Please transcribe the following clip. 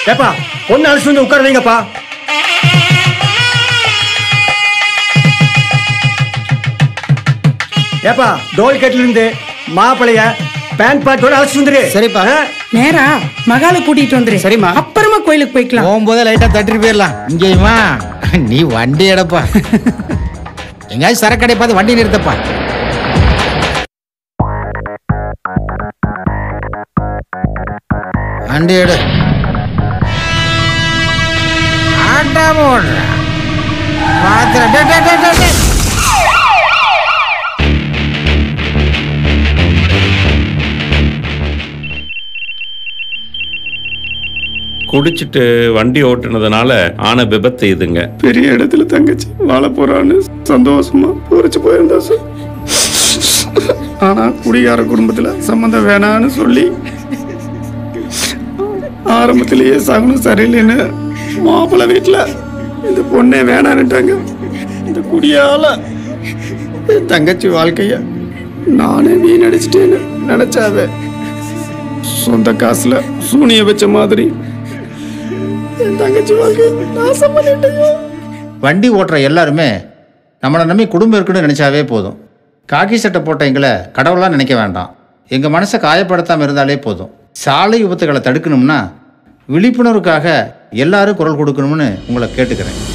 ஏப்பா பொண்ணு அழைச்சு வந்து உட்கார வைங்கப்பா. ஏப்பா டோல் கட்டில இருந்து மாப்பிளைய பேண்ட் பாட்டோட அழைச்சு வந்துரு. சரிப்பா. நேரா மகால கூட்டிட்டு வந்துரு. சரிம்மா. அப்புறமா கோயிலுக்கு போய்க்கலாம். போகும்போதே லைட்டா தட்டிட்டு போயிடலாம். இங்கேயுமா நீ வண்டி எடுப்பா. எங்காச்சும் சரக்கடை பார்த்து வண்டி நிறுத்தப்பா. வண்டி எடு. ஆட்டா போடுற பாத்திர. குடிச்சிட்டு வண்டி ஓட்டுனதுனால ஆன விபத்து இதுங்க. பெரிய இடத்துல தங்கச்சி வாழ போறான்னு சந்தோஷமா பூரிச்சு போயிருந்தா சார். ஆனா குடிகார குடும்பத்துல சம்மந்தம் வேணான்னு சொல்லி ஆரம்பத்திலேயே சகுனம் சரியில்லைன்னு மாப்பிள்ளை வீட்டுல இந்த பொண்ணே வேணான்னுட்டாங்க. இந்த குடியால தங்கச்சி வாழ்க்கைய நானே வீணடிச்சிட்டேன்னு நினைச்சாவே சொந்த காசுல சூனிய வச்ச மாதிரி தங்கச்சி வாழ்க்கை நாசம் பண்ணிட்டேன். வண்டி ஓட்டுற எல்லாருமே நம்மளை நம்பி குடும்பம் இருக்குன்னு நினைச்சாவே போதும். காக்கி சட்டை போட்ட எங்களை கடவுளாக நினைக்க வேண்டாம். எங்கள் மனசை காயப்படுத்தாமல் இருந்தாலே போதும். சாலை விபத்துகளை தடுக்கணும்னா விழிப்புணர்வுக்காக எல்லாரும் குரல் கொடுக்கணும்னு உங்களை கேட்டுக்கிறேன்.